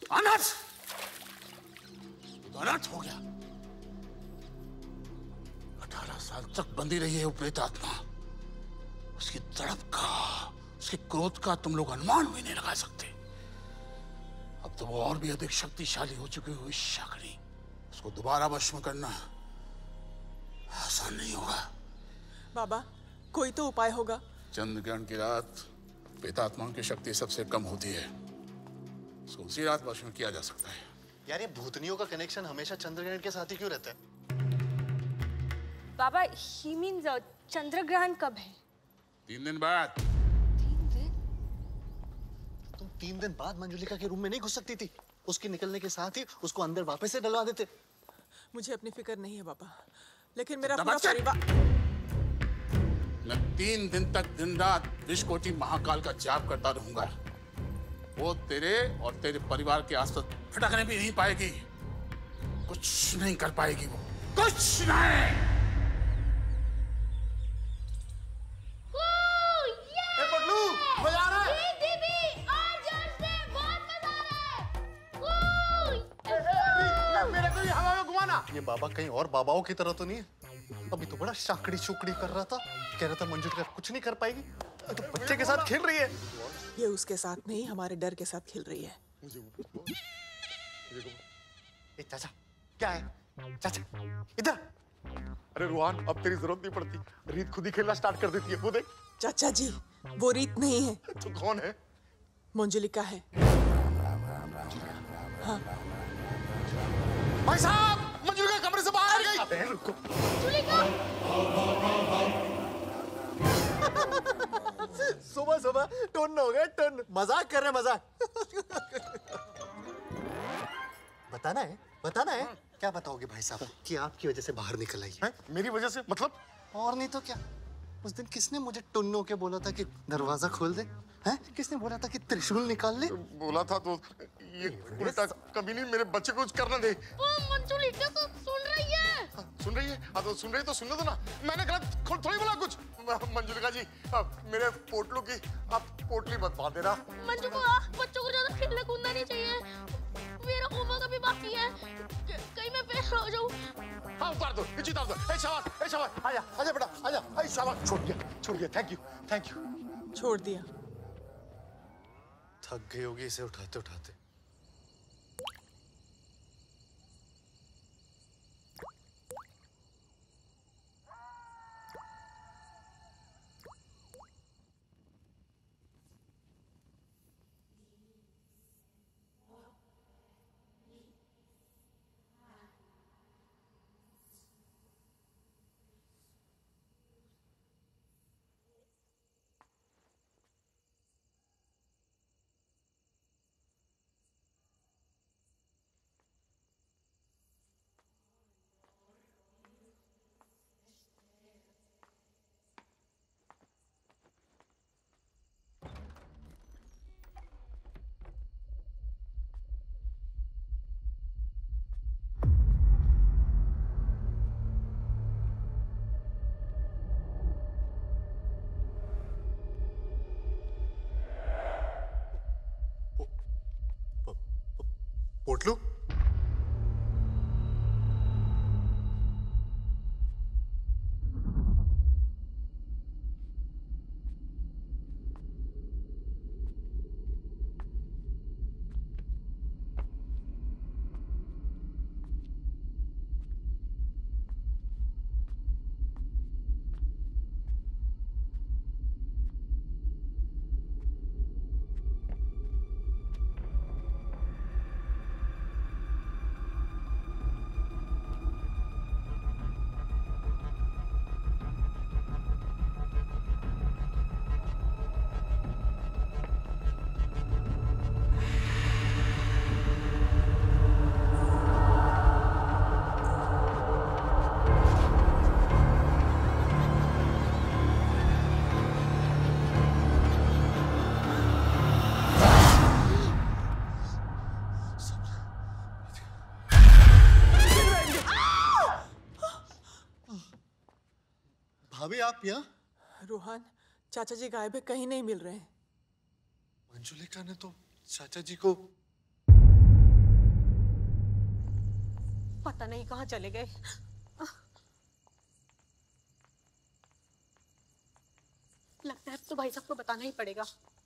अनर्थ! अनर्थ हो गया। 18 साल तक बंदी रही है वो प्रेतात्मा। उसकी तड़प का, उसके क्रोध का तुम लोग अनुमान भी नहीं लगा सकते। अब तो वो और भी अधिक शक्तिशाली हो चुकी हुई शाकिनी। उसको दोबारा वश में करना आसान नहीं होगा। बाबा, कोई तो उपाय होगा। चंद्र ग्रहण की रात प्रेतात्माओं की शक्ति सबसे कम होती है। उसको उसी रात वश में किया जा सकता है। यार ये भूतनियों का कनेक्शन हमेशा चंद्र ग्रहण के साथ ही क्यों रहता है? बाबा, ही मीन्स चंद्र ग्रहण कब है? 3 दिन बाद। 3 दिन? तुम 3 दिन बाद मंजुलिका के रूम में नहीं घुस सकती थी? उसके निकलने के साथ ही उसको अंदर वापस से डलवा देते। मुझे अपनी फिक्र नहीं है बाबा, लेकिन मेरा पूरा परिवार। मैं 3 दिन तक दिन रात विश्वकोटि महाकाल का जाप करता रहूंगा। वो तेरे और तेरे परिवार के आसपास फटकने भी नहीं पाएगी। कुछ नहीं कर पाएगी वो, कुछ नहीं। ये बाबा कहीं और बाबाओं की तरह तो नहीं है? अभी तो बड़ा शाकड़ी चुकड़ी कर रहा था, कह रहा था मंजुलिका कुछ नहीं कर पाएगी। तो बच्चे के साथ खेल रही है। ये उसके साथ नहीं, हमारे डर के साथ खेल रही है। ए चाचा, क्या है? चाचा, इधर। अरे रोहन, अब तेरी जरूरत नहीं पड़ती। रीत खुद ही खेलना स्टार्ट कर देती है। वो देख। चाचा जी, वो रीत नहीं है। तो कौन है? मंजुलिका है। हाँ। भाई साहब, मंजुलिका कमरे से बाहर गई। अबे रुको। सुबह सुबह टोन हो गया, टोन। मजाक कर रहे, मजाक। बताना है, बताना है। क्या बताओगे भाई साहब कि आपकी वजह से बाहर निकल आई है? मेरी वजह से? मतलब? और नहीं तो क्या। उस दिन किसने मुझे टुन्नो के बोला था कि दरवाजा खोल दे? हैं? किसने बोला था कि त्रिशूल निकाल ले? बोला था तो ये उल्टा कभी नहीं मेरे बच्चे को कुछ करना दे। मंजुलिका तो सुन रही है। सुन रही है? हाँ तो सुन रही तो सुनने दो ना। मैंने गलत थोड़ी बोला कुछ। मंजुलिका जी, मेरे पोटलू की आप पोटली मत बांध देना। मंजू को बच्चों को ज्यादा खेलने कूदना नहीं चाहिए। मेरा होमवर्क अभी बाकी है, कहीं मैं फेल हो जाऊं। हाँ उतार दो, नीचे उतार दो। शाबाश, शाबाश, आजा, आजा बेटा, आजा। शाबाश, छोड़ दिया, थैंक यू, थैंक यू। छोड़ दिया। थक गई होगी इसे उठाते उठाते। पोटलू, भाभी आप यहाँ? रोहन, चाचा जी गायब है, कहीं नहीं मिल रहे हैं। मंजुलिका ने तो चाचा जी को। चाचा जी गायब है, कहीं नहीं मिल रहे हैं। मंजुलिका, मंजुलिका, मंजुलिका, मंजुलिका, मंजुलिका, मंजुलिका, मंजुलिका, मंजुलिका, मंजुलिका, मंजुलिका, मंजुलिका, मंजुलिका, मंजुलिका, मंजुलिका, मंजुलिका, मंजुलिका, मंजुलिका, मंजुलिका, मंजुलिका ने तो चाचा जी को पता नहीं कहाँ चले गए। लगता है अब तो भाई साहब को बताना ही पड़ेगा।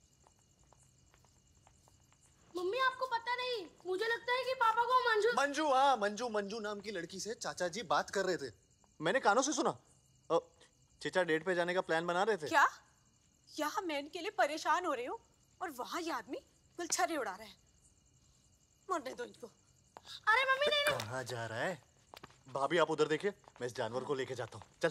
मम्मी आपको पता नहीं, मुझे लगता है कि पापा को मंजू मंजू, हाँ मंजू, मंजू नाम की लड़की से चाचा जी बात कर रहे थे, मैंने कानों से सुना। चेचा डेट पे जाने का प्लान बना रहे थे। क्या? यहाँ मैं इनके लिए परेशान हो रही हूँ और वहाँ ये आदमी गुलछर्रे उड़ा रहा है। मरने दो इनको। अरे मम्मी नहीं। कहाँ जा रहा है? भाभी आप उधर देखिए, मैं इस जानवर को लेके जाता हूँ। चल।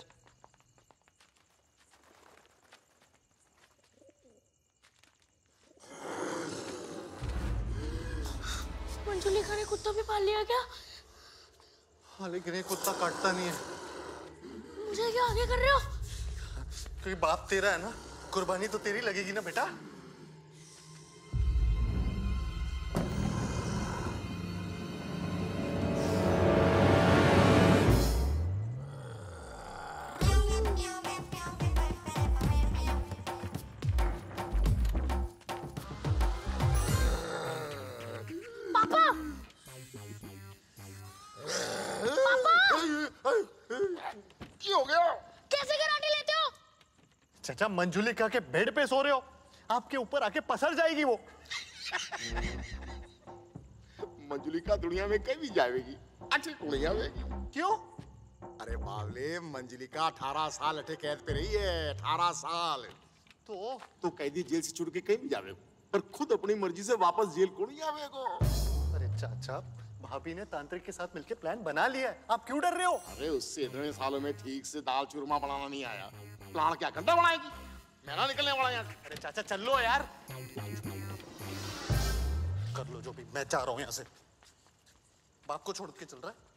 मंजुलिका ने कुत्ता भी पाल लिया क्या? हाँ लेकिन ये कुत्ता काटता नहीं है। मुझे क्या आगे कर रहे हो? क्योंकि बाप तेरा है ना, कुर्बानी तो तेरी लगेगी ना बेटा। पापा! क्या हो गया? कैसे कराटे लेते हो? चाचा मंजुलिका के बेड पे सो रहे हो, आपके ऊपर आके पसर जाएगी वो। मंजुलिका दुनिया में कहीं भी जाएगी, अच्छी नहीं आवेगी। क्यों? अरे बावले, मंजुलिका 18 साल अठे कैद पे रही है, 18 साल। तो कैदी जेल से छुट के कहीं भी जावेगो, पर खुद अपनी मर्जी से वापस जेल को नहीं आवेगो। अरे चाचा, भाभी ने तांत्रिक के साथ मिलके प्लान बना लिया है, आप क्यों डर रहे हो? अरे उससे इतने सालों में ठीक से दाल चूरमा बनाना नहीं आया, प्लान क्या घंटा बनाएगी? मैं ना निकलने वाला यहाँ। अरे चाचा चल लो यार। कर लो जो भी, मैं जा रहा हूँ यहाँ से। बाप को छोड़ के चल रहा है।